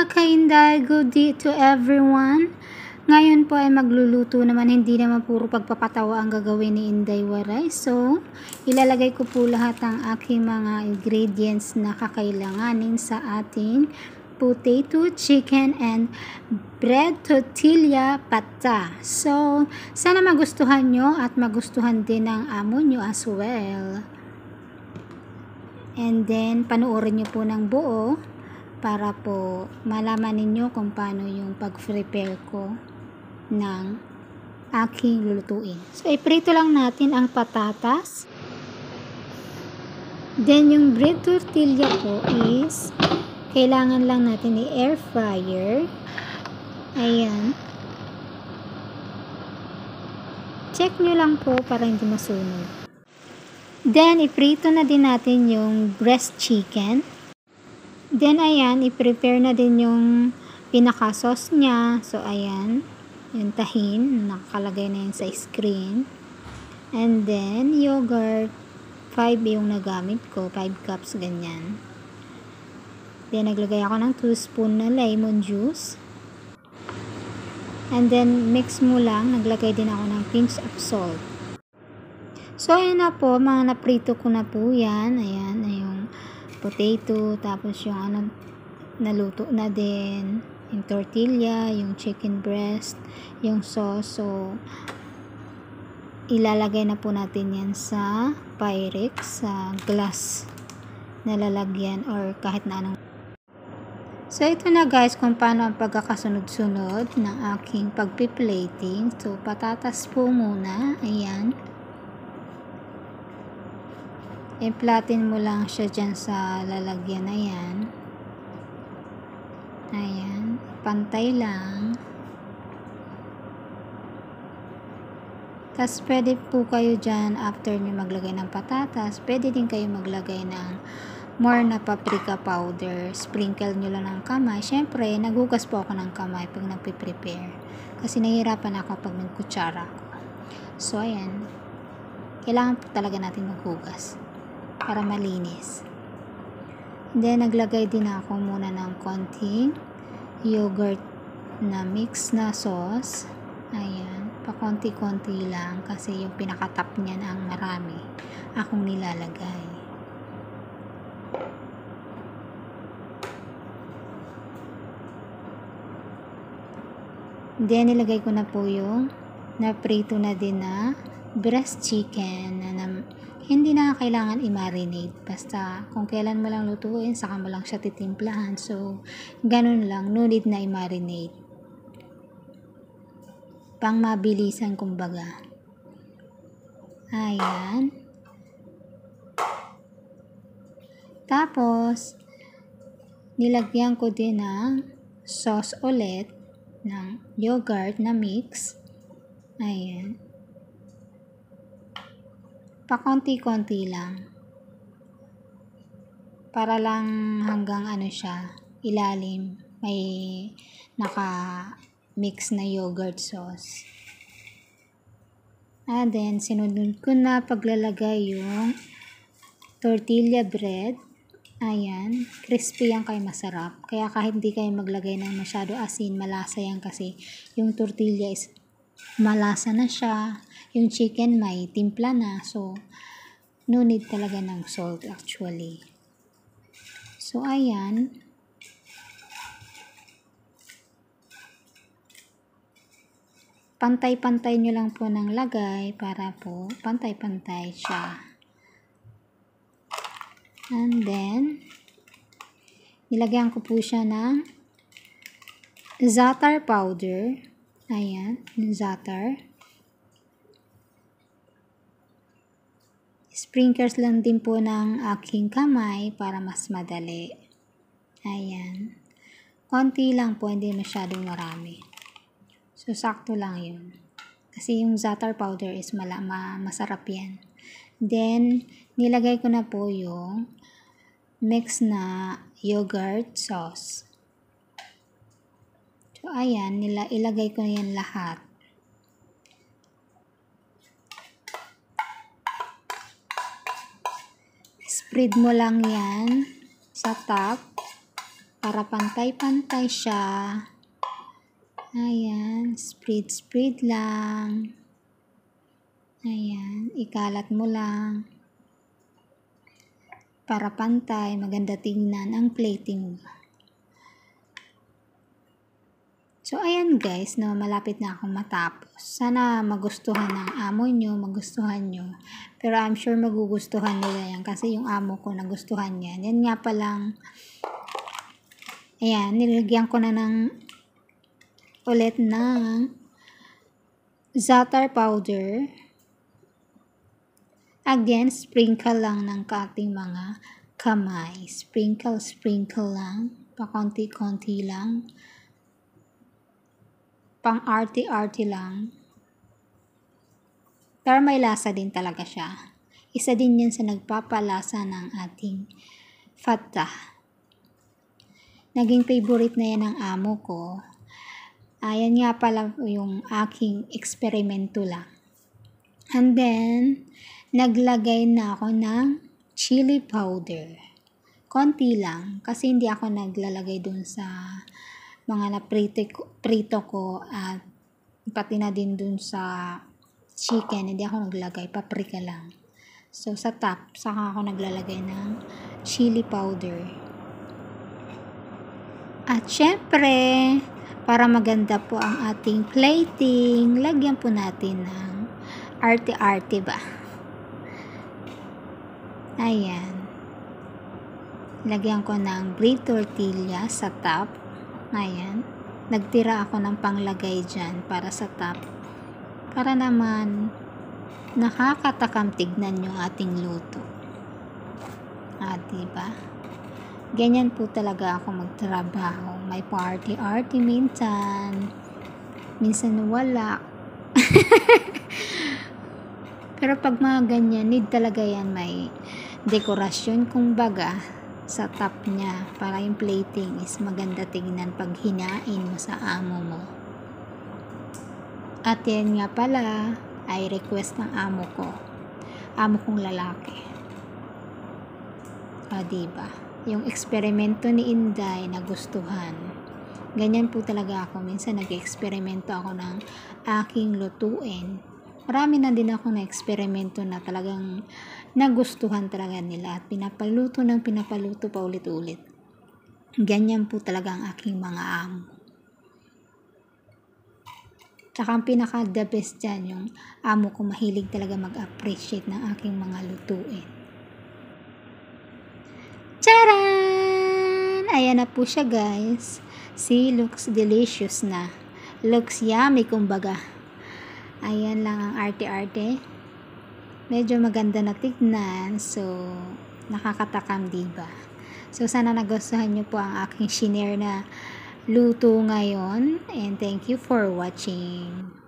mga kainday, good day to everyone. Ngayon po ay magluluto naman, hindi naman puro pagpapatawa ang gagawin ni Inday Waray. So, ilalagay ko po lahat ng aking mga ingredients na kakailanganin sa ating potato, chicken, and bread tortilla pata. So, sana magustuhan nyo at magustuhan din ng amo nyo as well. And then, panoorin nyo po ng buo para po malaman ninyo kung paano yung pag-prepare ko ng aking lulutuin. So, iprito lang natin ang patatas. Then, yung bread tortilla po is kailangan lang natin i-air fryer. Ayan. Check nyo lang po para hindi masunog. Then, iprito na din natin yung breast chicken. Then, ayan, i-prepare na din yung pinaka-sauce niya. So, ayan, yung tahin, nakakalagay na yun sa screen. And then, yogurt, 5 yung nagamit ko, 5 cups, ganyan. Then, naglagay ako ng 2 spoon na lemon juice. And then, mix mo lang, naglagay din ako ng pinch of salt. So, ayan na po, mga naprito ko na po yan. Ayan, yung potato, tapos yung ano, naluto na din, yung tortilla, yung chicken breast, yung sauce. So, ilalagay na po natin yan sa Pyrex, sa glass na lalagyan or kahit na anong. So, ito na guys kung paano ang pagkakasunod-sunod ng aking pagpiplating. So, patatas po muna, ayan. I-platin mo lang siya dyan sa lalagyan na yan. Ayan. Pantay lang. Tapos, pwede po kayo dyan, after nyo maglagay ng patatas, pwede din kayo maglagay ng more na paprika powder. Sprinkle nyo lang ng kamay. Siyempre, naghugas po ako ng kamay pag nagpiprepare. Kasi nahihirapan ako pag nagkutsara ako. So, ayan. Kailangan po talaga natin maghugas para malinis. Then, naglagay din ako muna ng konting yogurt na mix na sauce. Ayan. Pa-konti-konti lang kasi yung pinakatap niyan ang marami akong nilalagay. Then, nilagay ko na po yung naprito na din na breast chicken na hindi na kailangan i-marinate. Basta kung kailan mo lang lutuin, saka mo lang siya titimplahan. So, ganun lang. No need na i-marinate. Pang mabilisan kumbaga. Ayan. Tapos, nilagyan ko din ng sauce ulit ng yogurt na mix. Ayan. Pa-konti-konti lang. Para lang hanggang ano siya, ilalim. May naka-mix na yogurt sauce. And then, sinunod ko na paglalagay yung tortilla bread. Ayan. Crispy yan kayo, masarap. Kaya kahit hindi kayo maglagay ng masyado asin, malasa yan kasi yung tortilla is malasa na siya. Yung chicken may timpla na. So, no need talaga ng salt actually. So, ayan. Pantay-pantay nyo lang po ng lagay para po pantay-pantay siya. And then, nilagyan ko po siya ng za'atar powder. Ayan, za'atar. Sprinkles lang din po ng aking kamay para mas madali. Ayan. Konti lang po, hindi masyadong marami. So, sakto lang yun. Kasi yung za'atar powder is masarap yan. Then, nilagay ko na po yung mix na yogurt sauce. So, ayan, ilagay ko na yan lahat. Spread mo lang yan sa top para pantay-pantay siya. Ayan, spread lang. Ayan, ikalat mo lang. Para pantay, maganda tingnan ang plating mo. So, ayan guys, no, malapit na akong matapos. Sana magustuhan ng amo nyo, magustuhan nyo. Pero I'm sure magugustuhan nila yan kasi yung amo ko nagustuhan yan. Yan nga palang, ayan, nilagyan ko na ulit ng za'atar powder. Again, sprinkle lang ng kating mga kamay. Sprinkle lang. Pakonti-konti lang. Pang arty-arty lang. Pero may lasa din talaga siya. Isa din yan sa nagpapalasa ng ating fatah. Naging favorite na yan ng amo ko. Ayan nga pala yung aking eksperimento lang. And then, naglagay na ako ng chili powder. Konti lang. Kasi hindi ako naglalagay dun sa mga prito ko at pati na din dun sa chicken. Hindi ako naglagay. Paprika lang. So, sa top, saka ako naglalagay ng chili powder. At syempre, para maganda po ang ating plating, lagyan po natin ng arte-arte ba? Ayan. Lagyan ko ng bread tortilla sa top. Ayan. Nagtira ako ng panglagay dyan para sa top. Para naman nakakatakam tignan yung ating luto. Diba? Ganyan po talaga ako magtrabaho. May party-arty minsan. Minsan wala. Pero pag mga ganyan, need talaga yan may dekorasyon kumbaga sa top niya para yung plating is maganda tignan pag hinain mo sa amo mo. At yan nga pala ay request ng amo kong lalaki. Diba? Yung eksperimento ni Inday nagustuhan. Ganyan po talaga ako. Minsan nag-eksperimento ako ng aking lutuin. Marami na din ako na eksperimento na talagang nagustuhan talaga nila at pinapaluto pa ulit-ulit. Ganyan po talaga ang aking mga amo. Tsaka ang pinaka-the best dyan, yung amo ko mahilig talaga mag-appreciate ng aking mga lutuin. Charan! Ayan na po siya guys. See, looks delicious na. Looks yummy kumbaga. Ayan lang ang arte-arte. Medyo maganda na tignan. So, nakakatakam diba? So, sana nagustuhan nyo po ang aking shinare na luto ngayon. And thank you for watching.